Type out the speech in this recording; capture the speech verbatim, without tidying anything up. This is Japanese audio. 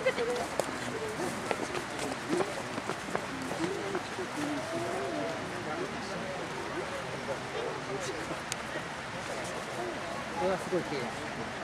これはすごい綺麗です。